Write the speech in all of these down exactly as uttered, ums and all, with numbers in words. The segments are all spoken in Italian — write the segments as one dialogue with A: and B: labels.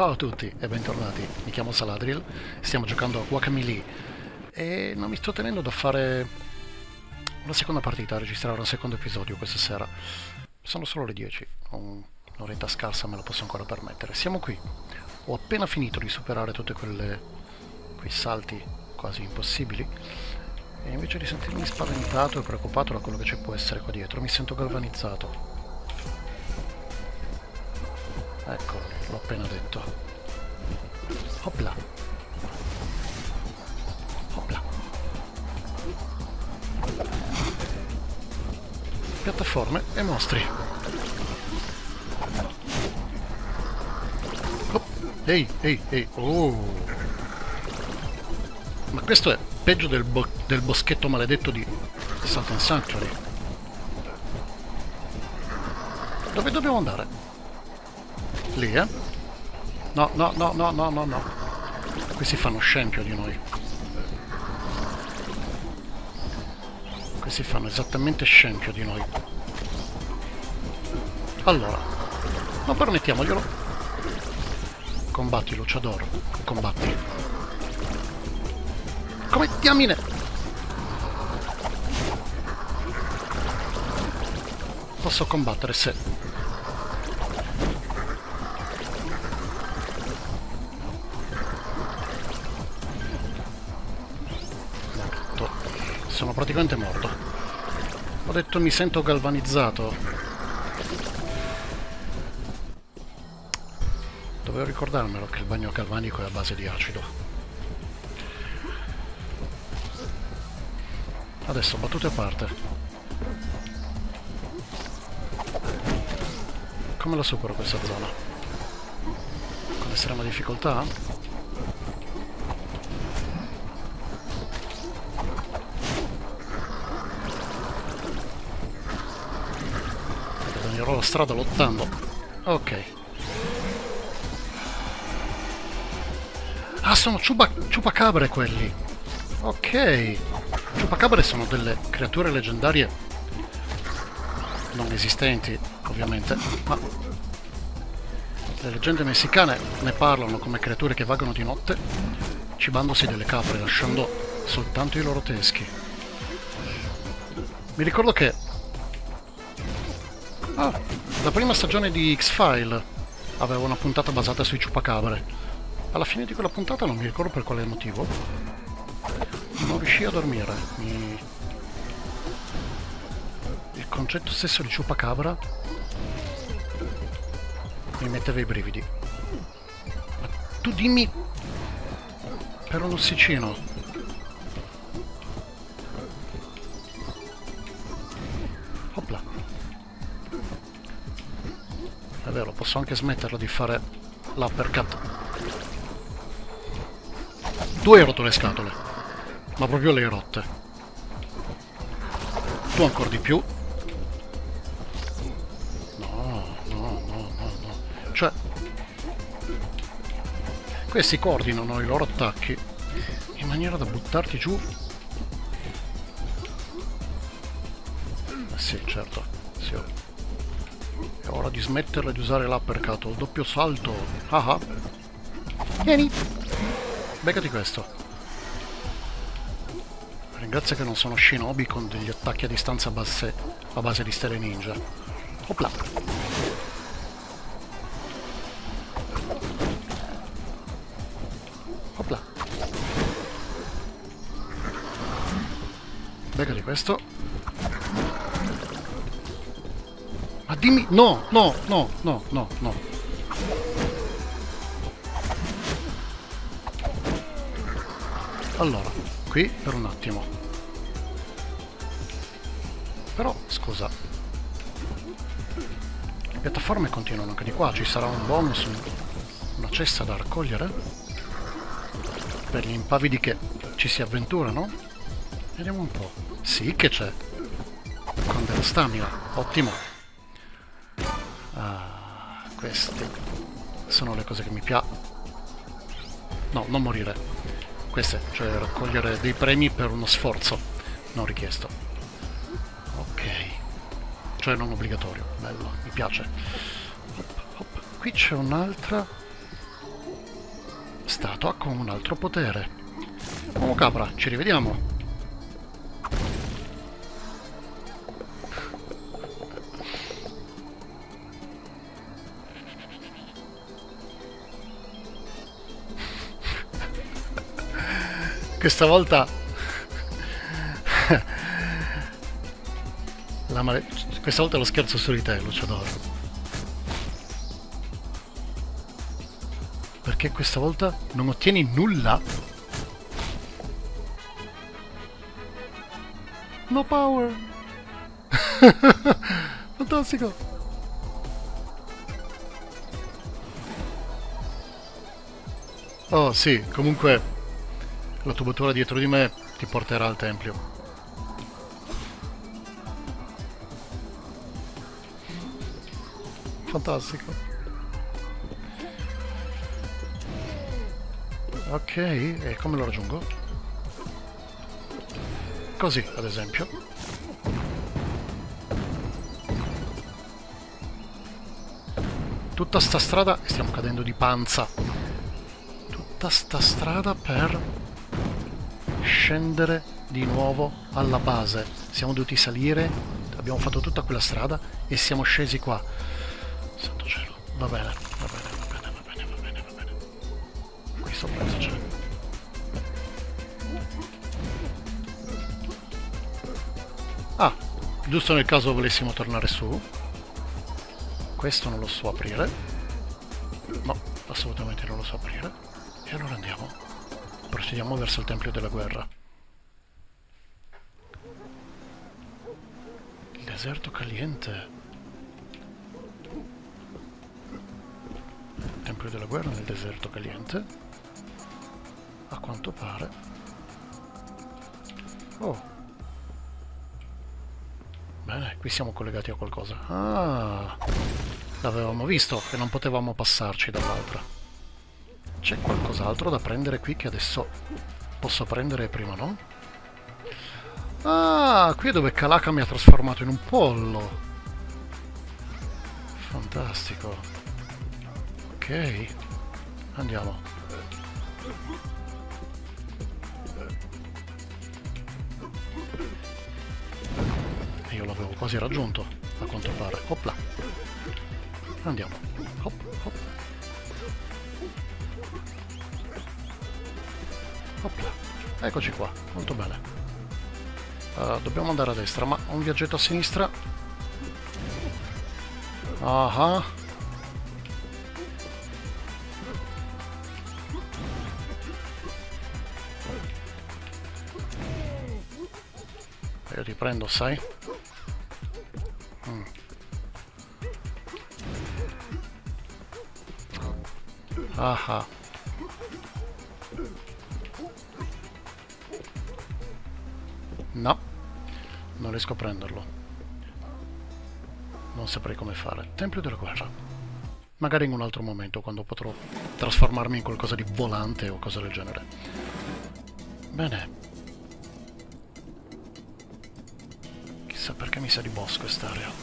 A: Ciao a tutti e bentornati, mi chiamo Saladriel, stiamo giocando a Guacamelee e non mi sto tenendo da fare una seconda partita, a registrare un secondo episodio questa sera. Sono solo le dieci, un- un'oretta scarsa me lo posso ancora permettere. Siamo qui, ho appena finito di superare tutti quei salti quasi impossibili e invece di sentirmi spaventato e preoccupato da quello che ci può essere qua dietro, mi sento galvanizzato. Eccolo, l'ho appena detto. Hopla. Hopla. Piattaforme e mostri. Oh. Ehi, ehi, ehi. Oh. Ma questo è peggio del, bo del boschetto maledetto di Salt and Sanctuary. Dove dobbiamo andare? Lì, eh? No, no, no, no, no, no, no. Questi fanno scempio di noi. Questi fanno esattamente scempio di noi. Allora, non permettiamoglielo. Combatti, Luciador. Combatti. Come diamine! Posso combattere se... Sono praticamente morto. Ho detto mi sento galvanizzato. Dovevo ricordarmelo che il bagno galvanico è a base di acido. Adesso battute a parte. Come la supero questa zona? Con estrema difficoltà? La strada lottando. Ok. Ah, sono ciupacabre quelli. Ok. Ciupacabre sono delle creature leggendarie non esistenti, ovviamente, ma le leggende messicane ne parlano come creature che vagano di notte cibandosi delle capre, lasciando soltanto i loro teschi. Mi ricordo che Ah, la prima stagione di X-File aveva una puntata basata sui ciupacabre. Alla fine di quella puntata non mi ricordo per quale motivo non riuscii a dormire. Mi... Il concetto stesso di ciupacabra mi metteva i brividi. Ma tu dimmi per un ossicino. Opla. È vero, posso anche smetterla di fare l'uppercut. Tu hai rotto le scatole, ma proprio le hai rotte. Tu ancora di più. No, no, no, no, no. Cioè, questi coordinano i loro attacchi in maniera da buttarti giù. Eh sì, certo, sì. È ora di smetterla di usare l'uppercut, il doppio salto. Ah ah. Vieni! Beccati questo. Ringrazia che non sono shinobi con degli attacchi a distanza a base, a base di stelle ninja. Opla! Opla! Beccati questo. Ma dimmi... No, no, no, no, no, no. Allora, qui per un attimo. Però, scusa. Le piattaforme continuano anche di qua. Ci sarà un bonus, una cesta da raccogliere? Per gli impavidi che ci si avventurano? Vediamo un po'. Sì che c'è. Con della stamina. Ottimo. Ah, queste sono le cose che mi piacciono. No, non morire. Queste, cioè raccogliere dei premi per uno sforzo non richiesto. Ok. Cioè non obbligatorio. Bello, mi piace. Hop, hop. Qui c'è un'altra statua con un altro potere. Uomo capra, ci rivediamo. Questa volta la male... questa volta lo scherzo su di te, Luciador. Perché questa volta non ottieni nulla. No power. Fantastico. Oh sì, comunque la tubatura dietro di me ti porterà al tempio. Fantastico. Ok, e come lo raggiungo? Così, ad esempio. Tutta sta strada, e stiamo cadendo di panza. Tutta sta strada per scendere di nuovo alla base. Siamo dovuti salire, abbiamo fatto tutta quella strada e siamo scesi qua. Santo cielo, va bene, va bene, va bene, va bene, va bene, va bene. Qui sopra cosa c'è? Ah, giusto nel caso volessimo tornare su. Questo non lo so aprire. No, assolutamente non lo so aprire. E allora andiamo. Procediamo verso il Tempio della Guerra. Il deserto caliente. Il Tempio della Guerra nel deserto caliente. A quanto pare. Oh. Bene, qui siamo collegati a qualcosa. Ah, l'avevamo visto che non potevamo passarci dall'altra. C'è qualcos'altro da prendere qui che adesso posso prendere e prima no? Ah, qui è dove Calaca mi ha trasformato in un pollo. Fantastico. Ok, andiamo. Io l'avevo quasi raggiunto, a quanto pare. Opla. Andiamo. Hop, hop. Opla. Eccoci qua, molto bene. Uh, dobbiamo andare a destra, ma un viaggetto a sinistra. Ah. Io ti prendo, sai? Mm. Ah. No, non riesco a prenderlo. Non saprei come fare. Tempio della Guerra. Magari in un altro momento, quando potrò trasformarmi in qualcosa di volante o cosa del genere. Bene. Chissà perché mi sa di bosco quest'area.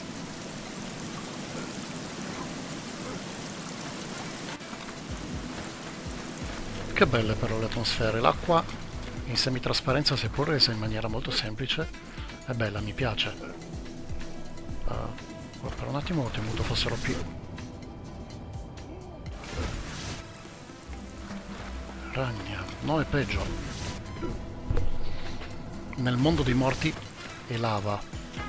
A: Che belle però le atmosfere. L'acqua in semitrasparenza, seppur resa in maniera molto semplice, è bella, mi piace. Uh, per un attimo ho temuto fossero più... Ragna, no, è peggio. Nel mondo dei morti è lava.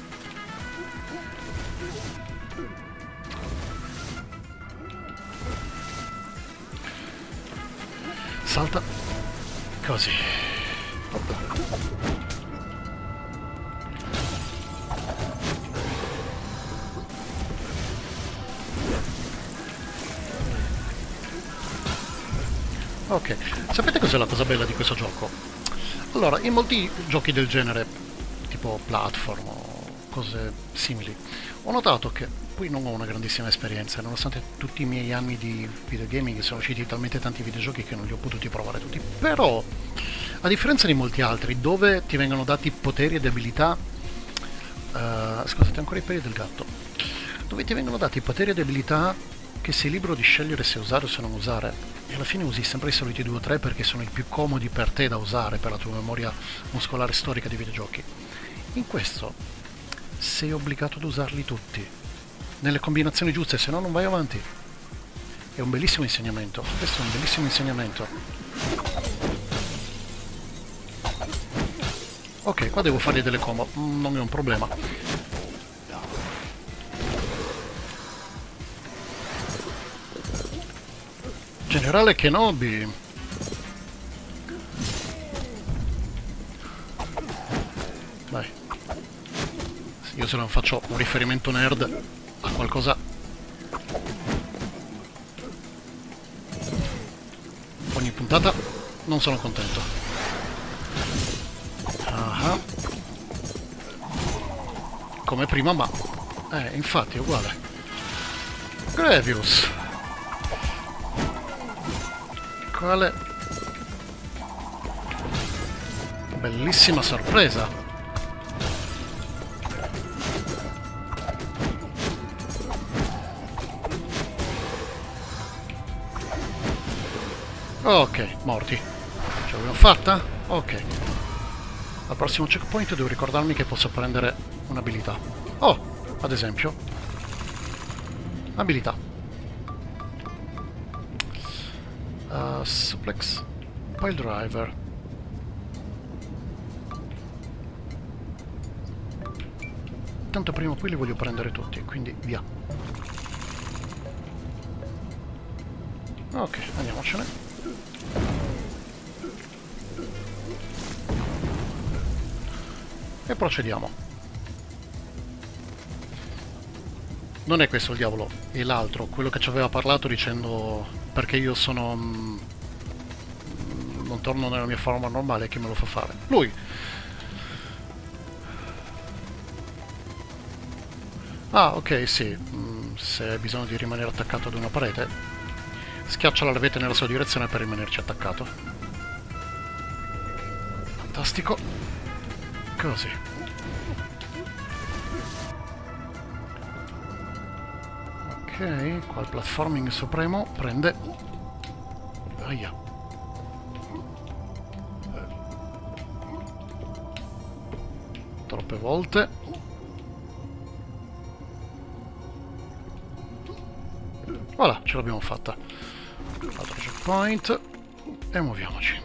A: Salta. Così. Ok, sapete cos'è la cosa bella di questo gioco? Allora, in molti giochi del genere, tipo platform o cose simili, ho notato che poi non ho una grandissima esperienza, nonostante tutti i miei anni di videogaming sono usciti talmente tanti videogiochi che non li ho potuti provare tutti, però a differenza di molti altri dove ti vengono dati poteri ed abilità, uh, scusate ancora i peli del gatto, dove ti vengono dati poteri ed abilità che sei libero di scegliere se usare o se non usare, e alla fine usi sempre i soliti due o tre perché sono i più comodi per te da usare, per la tua memoria muscolare storica di videogiochi. In questo sei obbligato ad usarli tutti, nelle combinazioni giuste, se no non vai avanti. È un bellissimo insegnamento, questo è un bellissimo insegnamento. Ok, qua devo fargli delle combo, non è un problema. Generale Kenobi. Dai. Io se non faccio un riferimento nerd a qualcosa... ogni puntata non sono contento. Ah. Come prima, ma... Eh, infatti è uguale. Grievous. Quale bellissima sorpresa. Ok, morti. Ce l'abbiamo fatta? Ok. Al prossimo checkpoint devo ricordarmi che posso prendere un'abilità. Oh, ad esempio. Abilità. Uh, suplex. Pile driver. Tanto prima o poi li voglio prendere tutti, quindi via. Ok, andiamocene. E procediamo. Non è questo il diavolo, è l'altro, quello che ci aveva parlato dicendo perché io sono... Mm, non torno nella mia forma normale, chi me lo fa fare? Lui! Ah, ok, sì. Mm, se hai bisogno di rimanere attaccato ad una parete, schiaccia la levetta nella sua direzione per rimanerci attaccato. Fantastico. Così. Ok, qua il platforming supremo prende... Aia. Troppe volte. Voilà, ce l'abbiamo fatta. Altro checkpoint. E muoviamoci.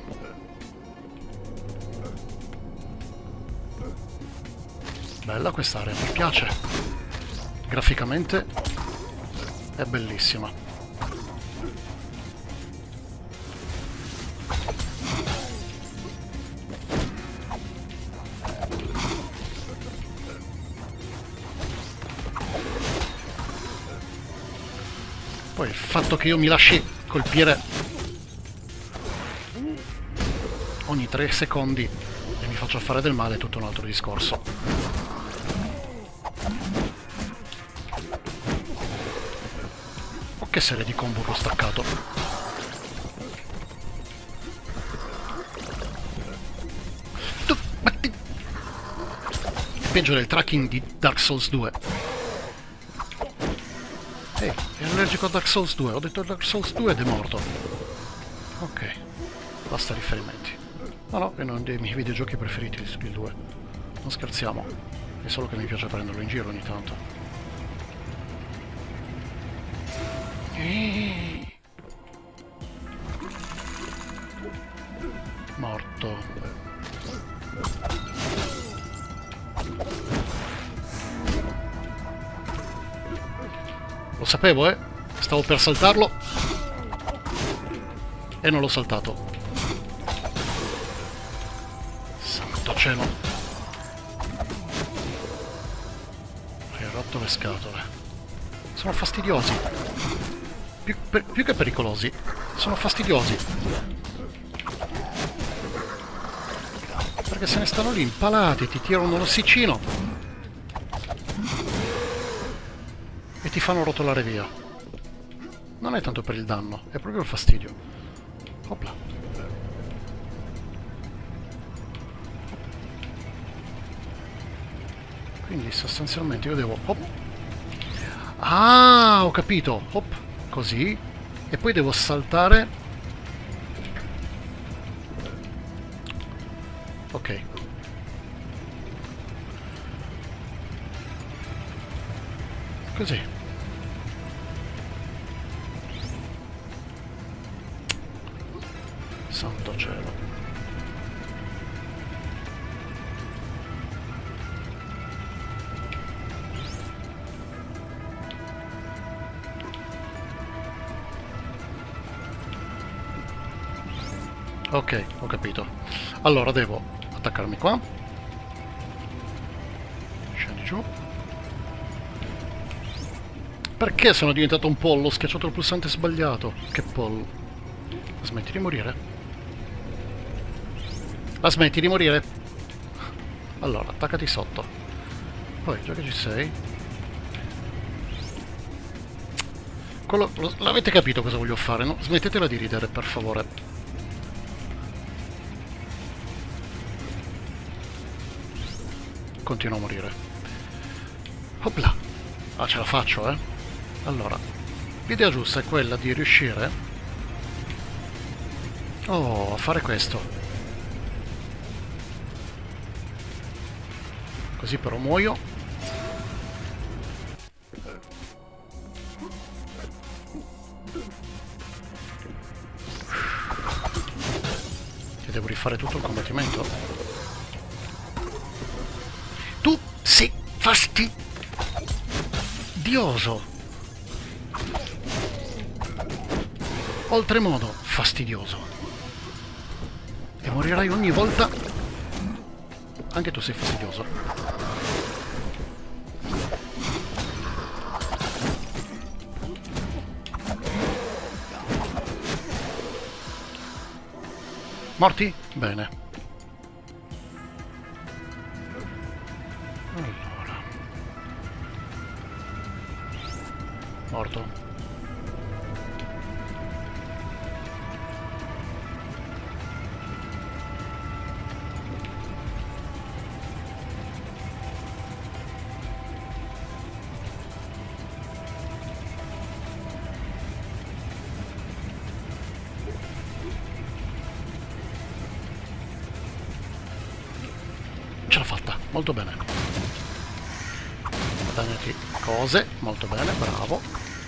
A: Bella quest'area, mi piace. Graficamente è bellissima. Poi il fatto che io mi lasci colpire ogni tre secondi e mi faccio fare del male è tutto un altro discorso. Oh, che serie di combo che ho staccato. Tu, ma ti... Peggio del tracking di Dark Souls due. Ehi, è allergico a Dark Souls due, ho detto Dark Souls due ed è morto. Ok, basta riferimenti. No, no, è uno dei miei videogiochi preferiti il due. Non scherziamo, è solo che mi piace prenderlo in giro ogni tanto. Eeeh. Morto. Lo sapevo, eh? Stavo per saltarlo e non l'ho saltato. Santo cielo. Hai rotto le scatole. Sono fastidiosi. Più, per, più che pericolosi. Sono fastidiosi. Perché se ne stanno lì impalati, ti tirano l'ossicino e ti fanno rotolare via. Non è tanto per il danno, è proprio il fastidio. Opla. Quindi sostanzialmente io devo... Hop. Ah, ho capito. Hop. così, e poi devo saltare. Ok. Così. Santo cielo. Ok, ho capito. Allora devo attaccarmi qua. Scendi giù. Perché sono diventato un pollo? Ho schiacciato il pulsante sbagliato. Che pollo. La smetti di morire? La smetti di morire? Allora, attaccati sotto. Poi, già che ci sei... Quello... L'avete capito cosa voglio fare, no? Smettetela di ridere, per favore. Continuo a morire. Opla! Ah, ce la faccio, eh? Allora, l'idea giusta è quella di riuscire... Oh, a fare questo. Così però muoio. E devo rifare tutto il combattimento? Tu sei fastidioso. Oltremodo fastidioso. E morirai ogni volta. Anche tu sei fastidioso. Morti? Bene. Allora. Morto. Ce l'ho fatta, molto bene. Guadagnati cose, molto bene, bravo.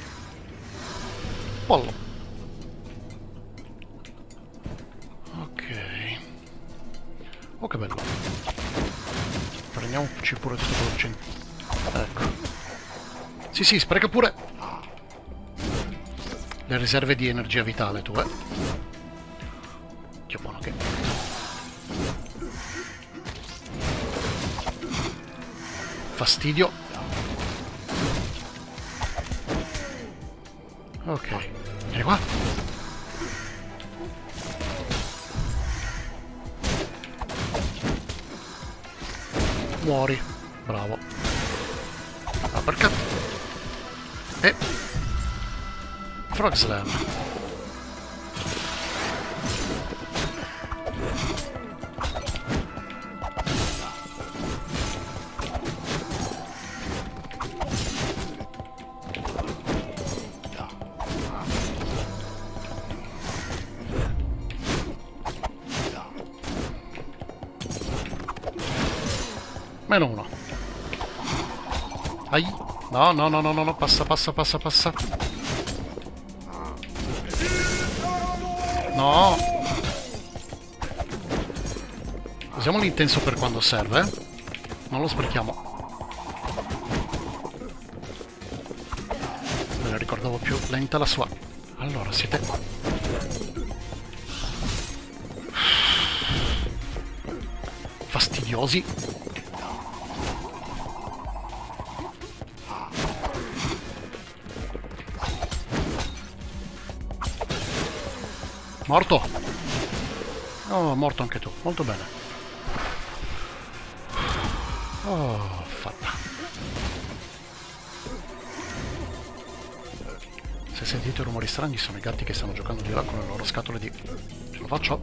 A: Pollo. Ok. Oh, che bello. Prendiamoci pure tutto quello che c'è. Ecco. Sì, sì, spreca pure le riserve di energia vitale, tu, eh. Che buono che... Fastidio. Ok. Vieni qua. Muori. Bravo. Ah, perché? E... Frog Slam. Meno uno. Ai. No, no, no, no, no, no, passa, passa, passa, passa. No. Usiamo l'intenso per quando serve, eh? Non lo sprechiamo. Me la ricordavo più lenta la sua. Allora, siete... fastidiosi. Morto? Oh, morto anche tu. Molto bene. Oh, fatta. Se sentite rumori strani sono i gatti che stanno giocando di là con le loro scatole di... Ce la faccio?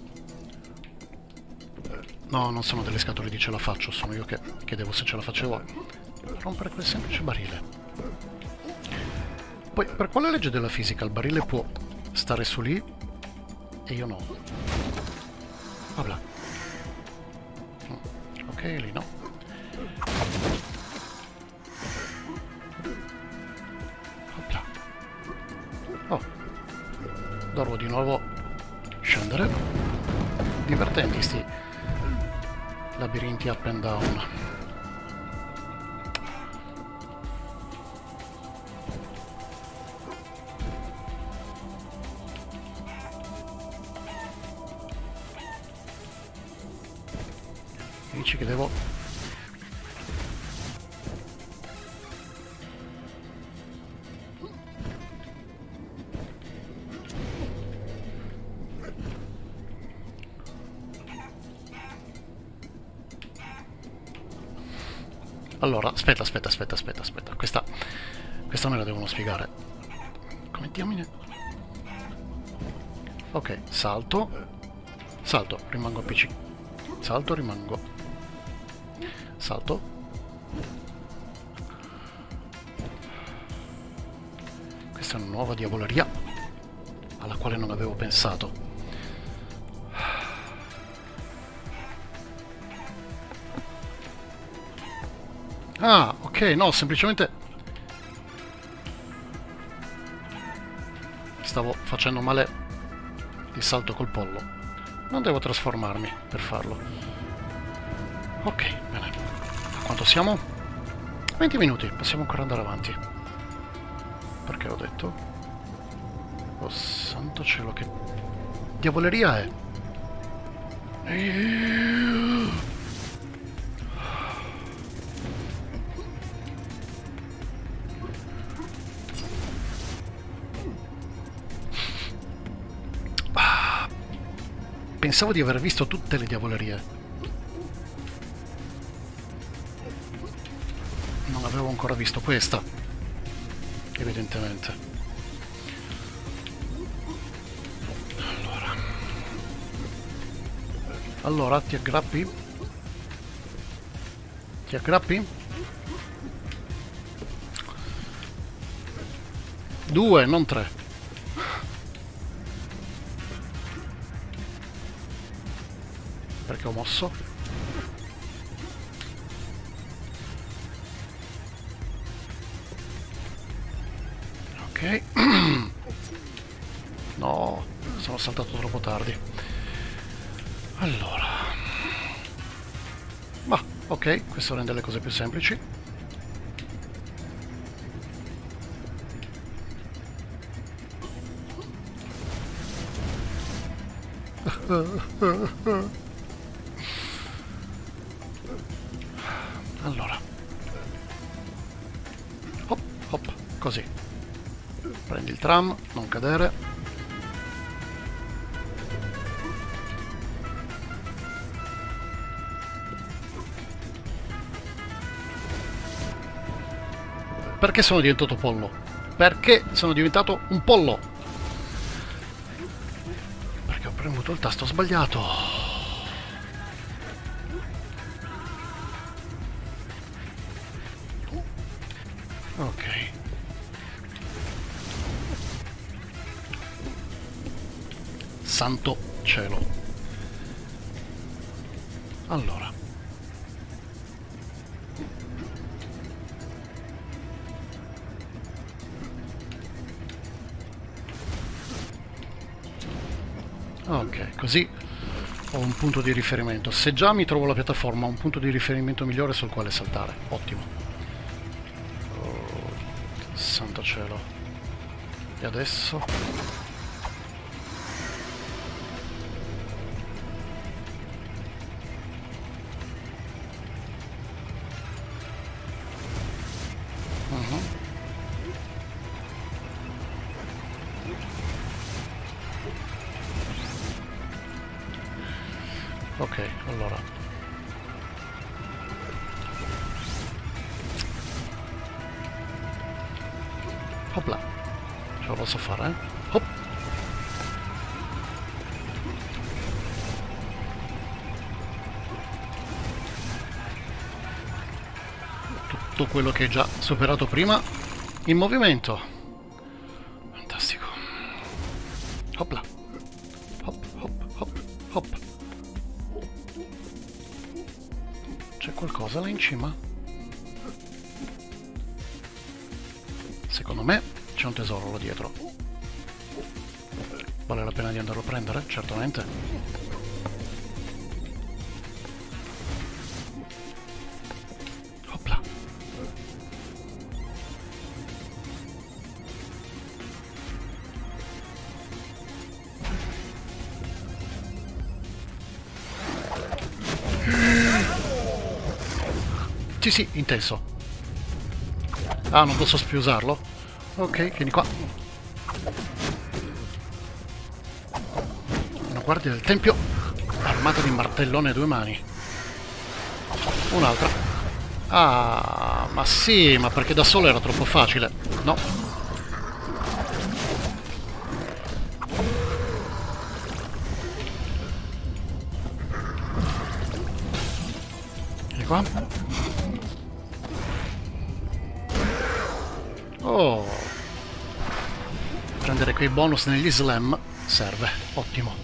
A: No, non sono delle scatole di ce la faccio, sono io che chiedevo se ce la facevo a rompere quel semplice barile. Poi, per quale legge della fisica il barile può stare su lì e io no? Vabbè. Ok, lì no. Opla. Oh. Dovrò di nuovo scendere. Divertenti sti labirinti up and down. Dici che devo... Allora, aspetta, aspetta, aspetta, aspetta, aspetta. Questa, questa me la devono spiegare. Come diamine? Ok, salto. Salto, rimango a P C. Salto, rimango. Salto. Questa è una nuova diavoleria alla quale non avevo pensato. Ah, ok, no, semplicemente stavo facendo male il salto col pollo. Non devo trasformarmi per farlo. Ok, bene. A quanto siamo? venti minuti, possiamo ancora andare avanti. Perché ho detto? Oh santo cielo, che diavoleria è? Pensavo di aver visto tutte le diavolerie. Non avevo ancora visto questa. Evidentemente. Allora. Allora, ti aggrappi? Ti aggrappi? Due, non tre. Perché ho mosso? Ok. No, sono saltato troppo tardi. Allora. Ma, ok, questo rende le cose più semplici. Allora, hop, hop, così. Prendi il tram, non cadere. Perché sono diventato pollo? Perché sono diventato un pollo? Perché ho premuto il tasto sbagliato. Ok. Santo cielo. Allora. Ok, così ho un punto di riferimento. Se già mi trovo la piattaforma, ho un punto di riferimento migliore sul quale saltare. Ottimo. Santo cielo. E adesso? Uh-huh. Ok, allora. Hopla. Ce lo posso fare, eh? Hop. Tutto quello che hai già superato prima in movimento. Hopla. Hop, hop, hop, hop. C'è qualcosa là in cima? Secondo me c'è un tesoro là dietro. Vale la pena di andarlo a prendere? Certamente. Hopla. Sì, sì, inteso. Ah, non posso più usarlo? Ok, vieni qua. Una guardia del tempio armata di martellone a due mani. Un'altra. Ah, ma sì, ma perché da solo era troppo facile. No. Vieni qua. Oh, prendere quei bonus negli slam serve, ottimo.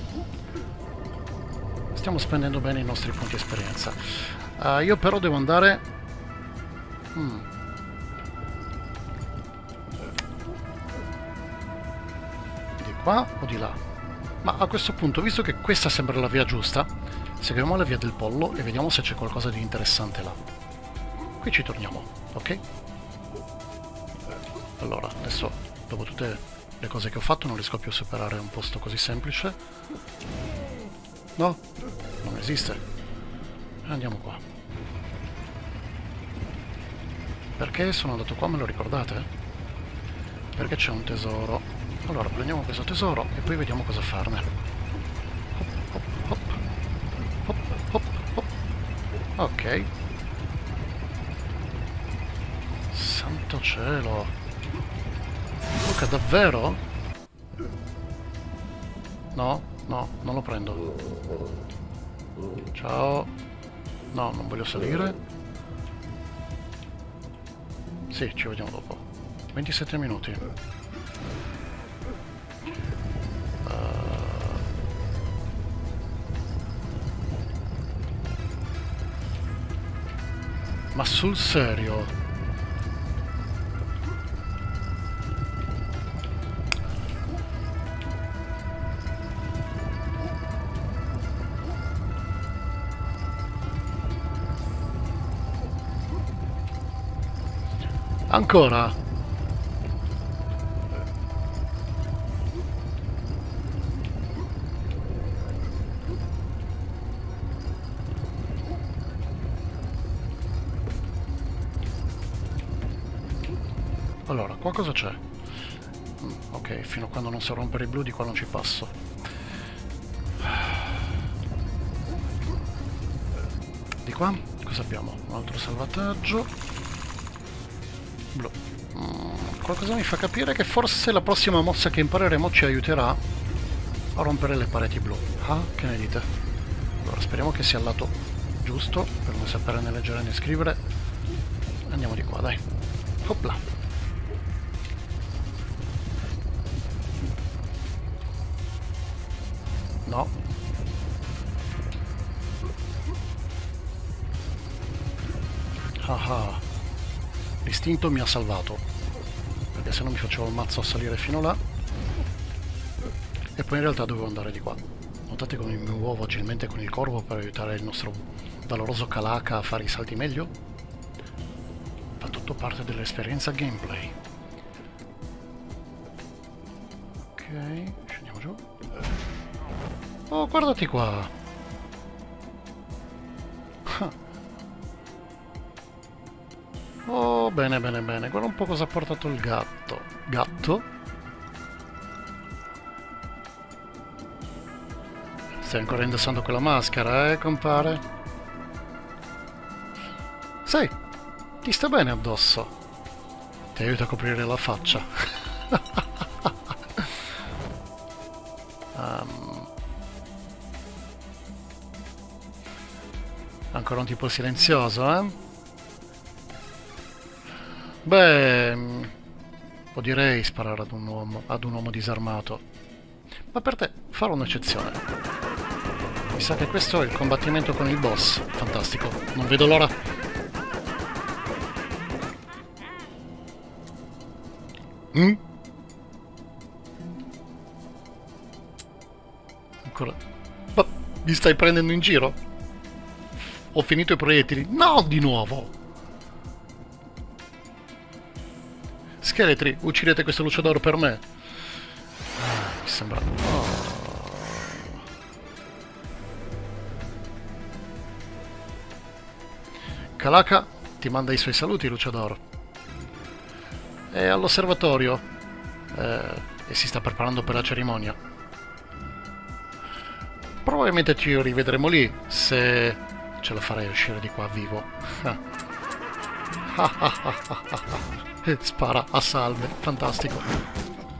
A: Stiamo spendendo bene i nostri punti esperienza. Uh, io però devo andare... Hmm. Di qua o di là? Ma a questo punto, visto che questa sembra la via giusta, seguiamo la via del pollo e vediamo se c'è qualcosa di interessante là. Qui ci torniamo, ok? Allora, adesso, dopo tutte le cose che ho fatto, non riesco più a superare un posto così semplice. No, non esiste. Andiamo qua. Perché sono andato qua, me lo ricordate? Perché c'è un tesoro. Allora, prendiamo questo tesoro e poi vediamo cosa farne. Hop, hop, hop. Hop, hop, hop. Ok. Santo cielo. Luca, davvero? No, no, non lo prendo. Ciao. No, non voglio salire. Sì, ci vediamo dopo. ventisette minuti. Uh... Ma sul serio? Ancora? Allora, qua cosa c'è? Mm, ok, fino a quando non si rompere il blu di qua non ci passo. Di qua cosa abbiamo? Un altro salvataggio. Blu. Mm, qualcosa mi fa capire che forse la prossima mossa che impareremo ci aiuterà a rompere le pareti blu. Ah, che ne dite? Allora, speriamo che sia al lato giusto, per non sapere né leggere né scrivere. Andiamo di qua, dai. Hopla. No. Ah ah. L'istinto mi ha salvato, perché se no mi facevo il mazzo a salire fino là e poi in realtà dovevo andare di qua. Notate come mi muovo agilmente con il corvo per aiutare il nostro valoroso Calaca a fare i salti meglio? Fa tutto parte dell'esperienza gameplay. Ok, scendiamo giù. Oh, guardati qua! Oh, bene, bene, bene. Guarda un po' cosa ha portato il gatto. Gatto? Stai ancora indossando quella maschera, eh, compare? Sai, ti sta bene addosso. Ti aiuta a coprire la faccia. um, ancora un tipo silenzioso, eh? Beh, o direi sparare ad un uomo, ad un uomo disarmato. Ma per te farò un'eccezione. Mi sa che questo è il combattimento con il boss. Fantastico, non vedo l'ora. Mm? Ancora. Ma mi stai prendendo in giro? Ho finito i proiettili. No, di nuovo! Scheletri, uccidete questo luciodoro per me. Ah, mi sembra... Oh. Calaca ti manda i suoi saluti, luciodoro. È all'osservatorio eh, e si sta preparando per la cerimonia. Probabilmente ci rivedremo lì, se ce la farei uscire di qua vivo. Spara a salve, fantastico.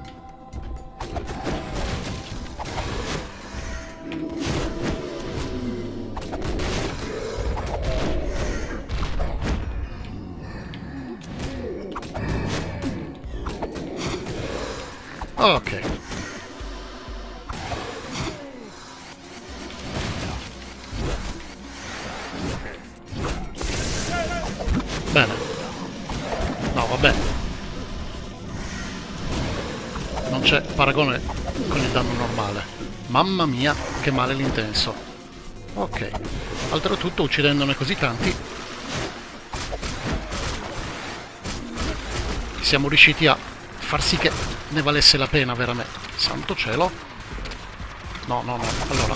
A: Ok. Bene. No, vabbè. Non c'è paragone con il danno normale. Mamma mia, che male l'intenso. Ok. Oltretutto, uccidendone così tanti, siamo riusciti a far sì che ne valesse la pena veramente. Santo cielo. No, no, no. Allora.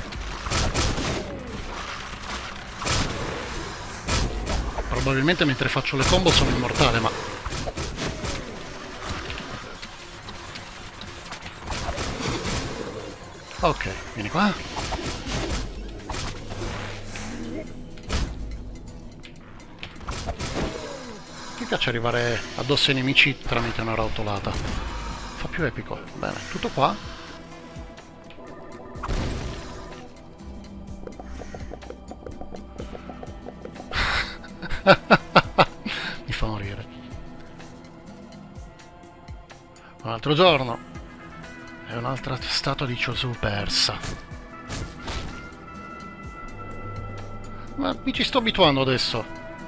A: Probabilmente mentre faccio le combo sono immortale, ma... Ok, vieni qua. Mi piace arrivare addosso ai nemici tramite una rautolata. Fa più epico. Bene, tutto qua. Mi fa morire. Un altro giorno. E un'altra statua di Chosu persa. Ma mi ci sto abituando adesso.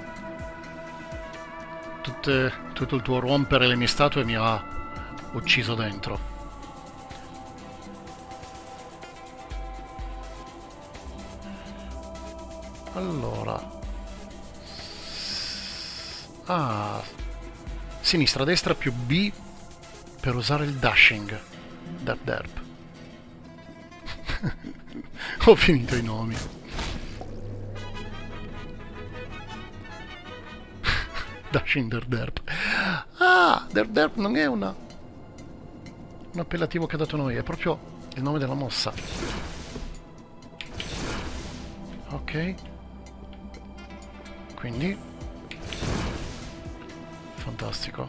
A: Tutte, tutto il tuo rompere le mie statue mi ha ucciso dentro. Allora. Ah. Sinistra, destra più B per usare il dashing. Derp derp. Ho finito i nomi. Dashing derp derp. Ah, derp derp non è una un appellativo che ha dato noi, è proprio il nome della mossa. Ok. Quindi fantastico.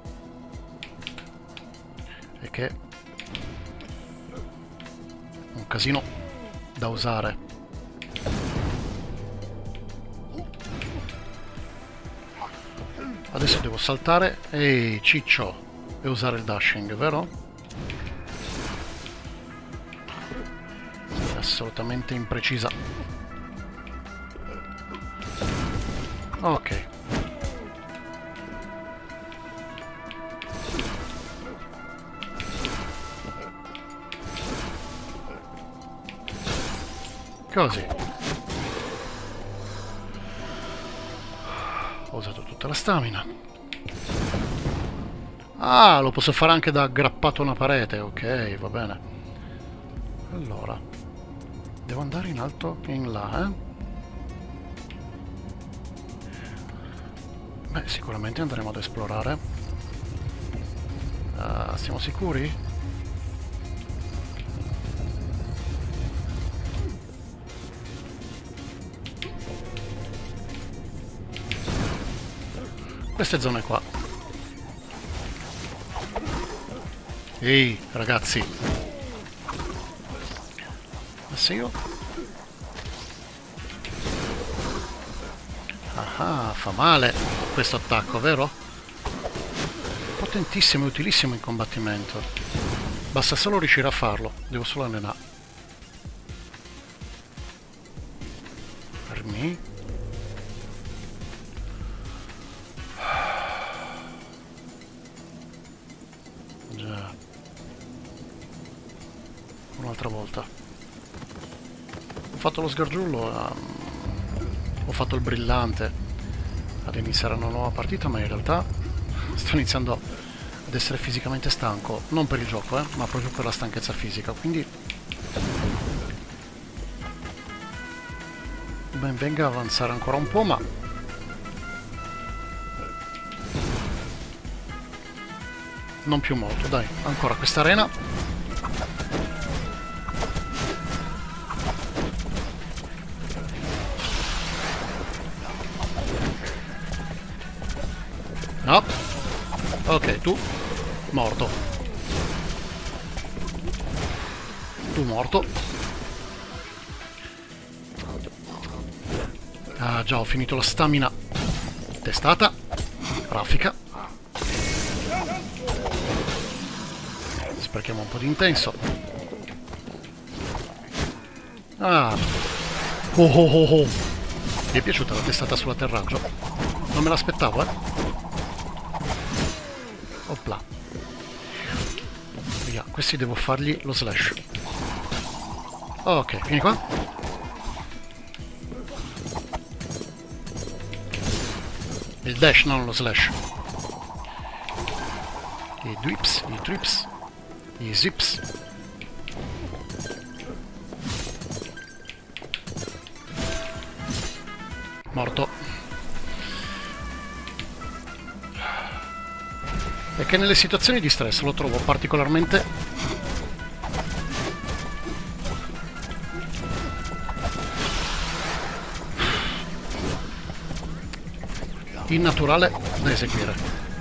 A: E che un casino da usare. Adesso devo saltare e ciccio e usare il dashing, vero? È assolutamente imprecisa. Ok. Così. Ho usato tutta la stamina. Ah, lo posso fare anche da aggrappato a una parete. Ok, va bene. Allora. Devo andare in alto e in là, eh? Beh, sicuramente andremo ad esplorare. Uh, siamo sicuri? Queste zone qua. Ehi, ragazzi. Ma se io... Ah, fa male questo attacco, vero? Potentissimo e utilissimo in combattimento. Basta solo riuscire a farlo. Devo solo allenare. Fermi. Già. Un'altra volta. Ho fatto lo sgargiullo. Um, ho fatto il brillante ad iniziare una nuova partita, ma in realtà sto iniziando ad essere fisicamente stanco, non per il gioco, eh, ma proprio per la stanchezza fisica, quindi ben venga avanzare ancora un po', ma non più molto, dai, ancora questa arena. No. Ok, tu morto. Tu morto. Ah già, ho finito la stamina. Testata. Raffica. Sprechiamo un po' di intenso. Ah. Oh oh oh oh. Mi è piaciuta la testata sull'atterraggio. Non me l'aspettavo, eh. Opla. Via, questi devo fargli lo slash. Ok, vieni qua. Il dash, non lo slash. I dwips, i trips, i zips. Morto. E che nelle situazioni di stress lo trovo particolarmente innaturale da eseguire.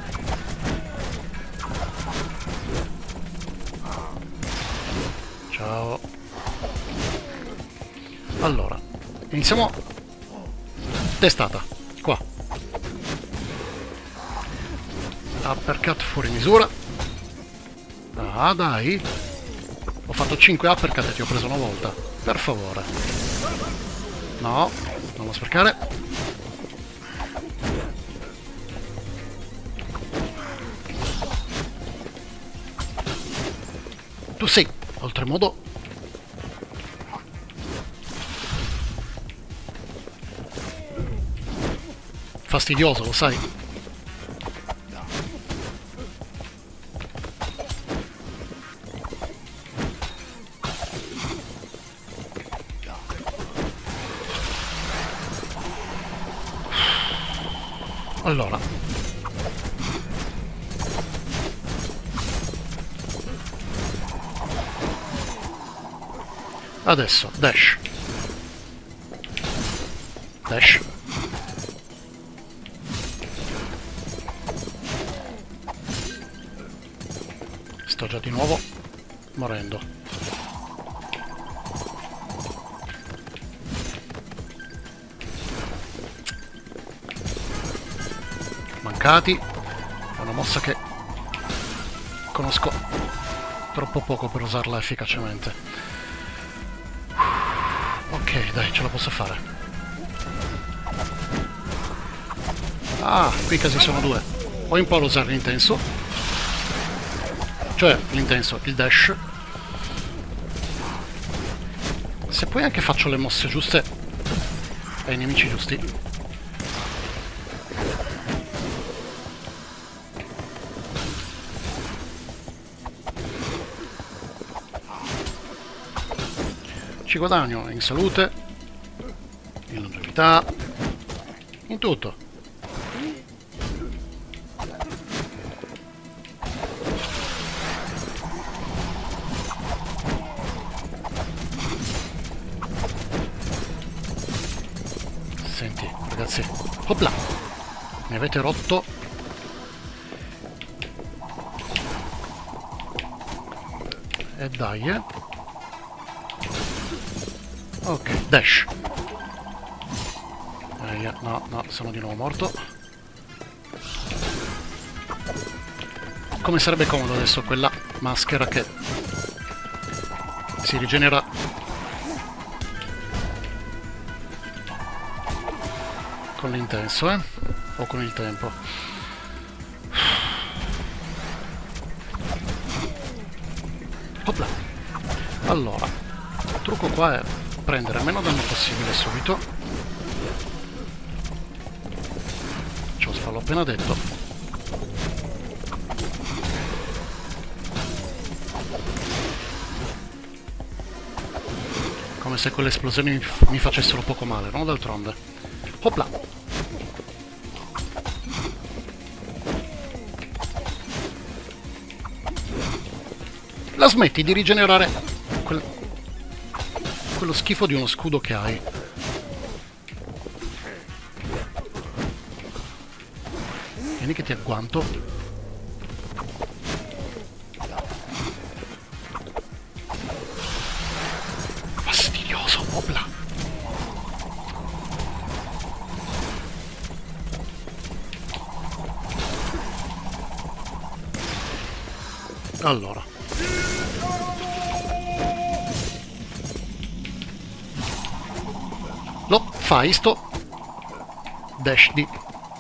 A: Ciao. Allora, iniziamo. Testata, qua. Uppercut fuori misura. Ah, dai. Ho fatto cinque uppercut e ti ho preso una volta. Per favore. No, non lo sprecare. Tu sei, oltremodo, fastidioso, lo sai? Allora, adesso dash, dash, sto già di nuovo morendo. Mancati. È una mossa che conosco troppo poco per usarla efficacemente. Ok, dai, ce la posso fare. Ah, qui casi sono due. O imparo a usare l'intenso, cioè l'intenso, il dash. Se poi anche faccio le mosse giuste ai nemici giusti. Ci guadagno in salute, in longevità, in tutto. Senti, ragazzi, opla! Mi avete rotto. E dai, eh. Ok, dash. Eh, no, no, sono di nuovo morto. Come sarebbe comodo adesso quella maschera che si rigenera con l'intenso, eh? O con il tempo. Opla. Allora, il trucco qua è prendere meno danno possibile subito. Ciò l'ho appena detto. Come se quelle esplosioni mi, mi facessero poco male, no? D'altronde. Opla! La smetti di rigenerare quel, quello schifo di uno scudo che hai. Vieni che ti agguanto. Fastidioso, opla. Allora. Lo fai sto dash di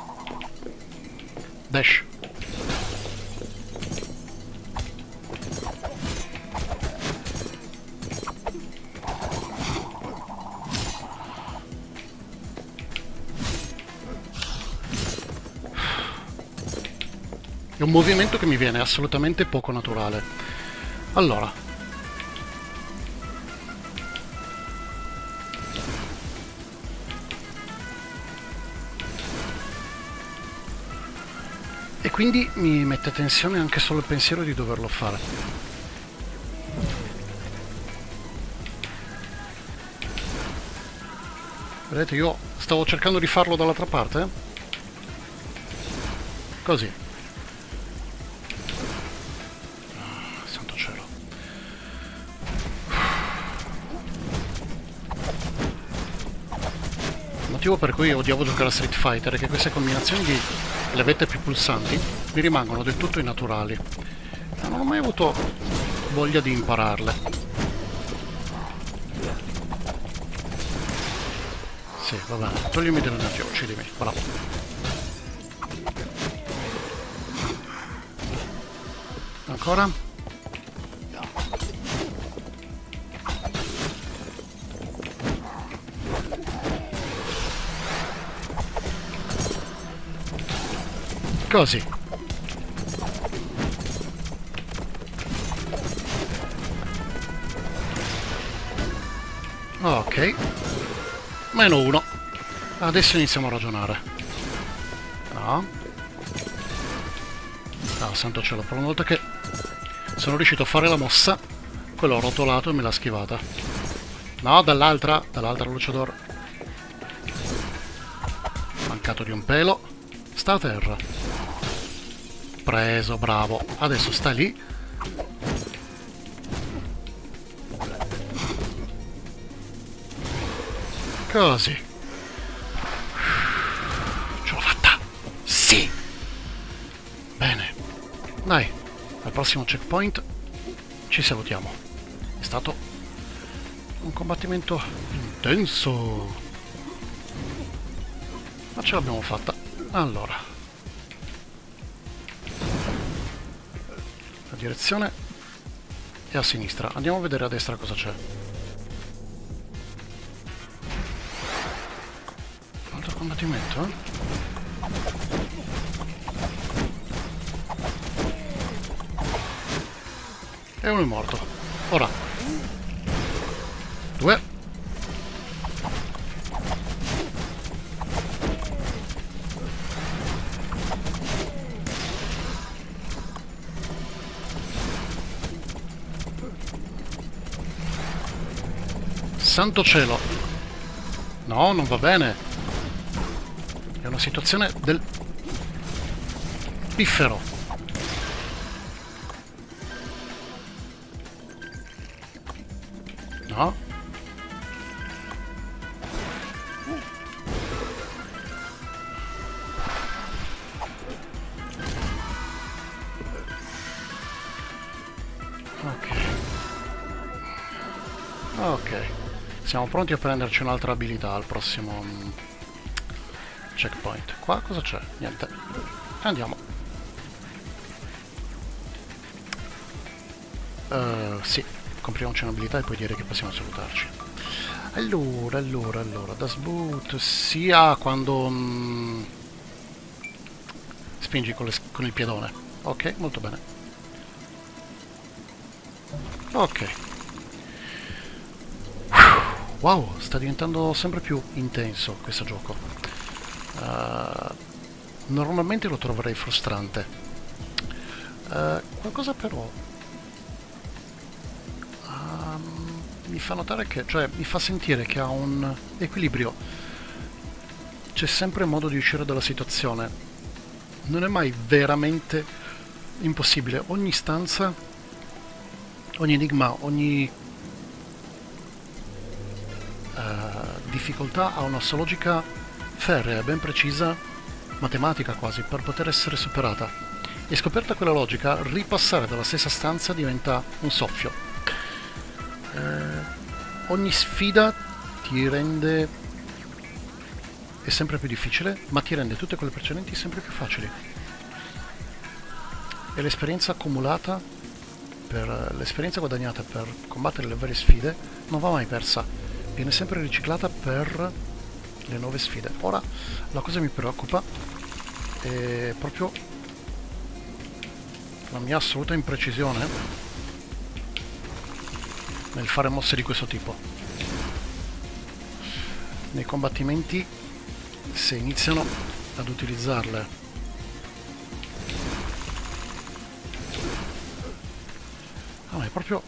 A: dash. È un movimento che mi viene assolutamente poco naturale. Allora, e quindi mi mette tensione anche solo il pensiero di doverlo fare. Vedete, io stavo cercando di farlo dall'altra parte. Così. Ah, santo cielo. Il motivo per cui odiavo giocare a Street Fighter è che queste combinazioni di levette più pulsanti mi rimangono del tutto innaturali. Non ho mai avuto voglia di impararle. Sì, va bene, toglimi dell'energia, uccidimi, bravo. Ancora? Così. Ok. Meno uno. Adesso iniziamo a ragionare. No. Ah, santo cielo, per una volta che sono riuscito a fare la mossa, quello ho rotolato e me l'ha schivata. No, dall'altra, dall'altra luciador. Mancato di un pelo. Sta a terra. Preso, bravo. Adesso sta lì. Così. Ce l'ho fatta. Sì. Bene. Dai. Al prossimo checkpoint ci salutiamo. È stato un combattimento intenso. Ma ce l'abbiamo fatta. Allora. La direzione è a sinistra. Andiamo a vedere a destra cosa c'è. Un altro combattimento, eh? E uno è morto. Ora. Due. Santo cielo. No, non va bene. È una situazione del piffero. No. Ok, siamo pronti a prenderci un'altra abilità al prossimo um, checkpoint. Qua cosa c'è? Niente. Andiamo. Uh, sì, compriamoci un'abilità e poi direi che possiamo salutarci. Allora, allora, allora, Das Boot sia quando um, spingi con, le, con il piedone. Ok, molto bene. Ok. Wow, sta diventando sempre più intenso questo gioco. Uh, normalmente lo troverei frustrante. Uh, qualcosa però um, mi fa notare che, cioè mi fa sentire che ha un equilibrio. C'è sempre modo di uscire dalla situazione. Non è mai veramente impossibile. Ogni stanza, ogni enigma, ogni uh, difficoltà ha una sua logica ferrea, ben precisa, matematica quasi, per poter essere superata. E scoperta quella logica, ripassare dalla stessa stanza diventa un soffio. Eh, ogni sfida ti rende... è sempre più difficile, ma ti rende tutte quelle precedenti sempre più facili. E l'esperienza accumulata, per l'esperienza guadagnata per combattere le varie sfide, non va mai persa. Viene sempre riciclata per le nuove sfide. Ora, la cosa che mi preoccupa è proprio la mia assoluta imprecisione nel fare mosse di questo tipo. Nei combattimenti, se iniziano ad utilizzarle ah, ma è proprio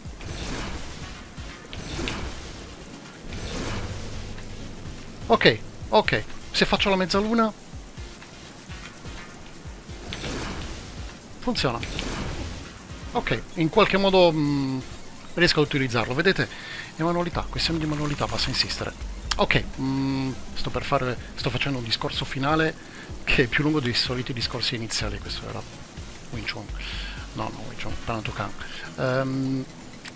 A: ok, ok, se faccio la mezzaluna funziona. Ok, in qualche modo mh, riesco ad utilizzarlo. Vedete? È manualità, questione di manualità, basta insistere. Ok, mh, sto per fare, sto facendo un discorso finale che è più lungo dei soliti discorsi iniziali. Questo era Wing Chun. No, no, Wing Chun, Panatukan. Um,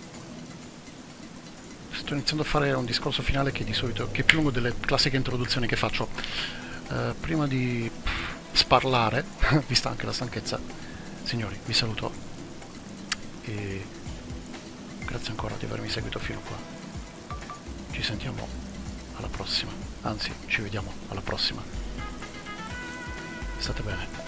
A: sto iniziando a fare un discorso finale che di solito che è più lungo delle classiche introduzioni che faccio. Uh, prima di sparlare, vista anche la stanchezza, signori, vi saluto e grazie ancora di avermi seguito fino qua. Ci sentiamo alla prossima, anzi ci vediamo alla prossima. State bene.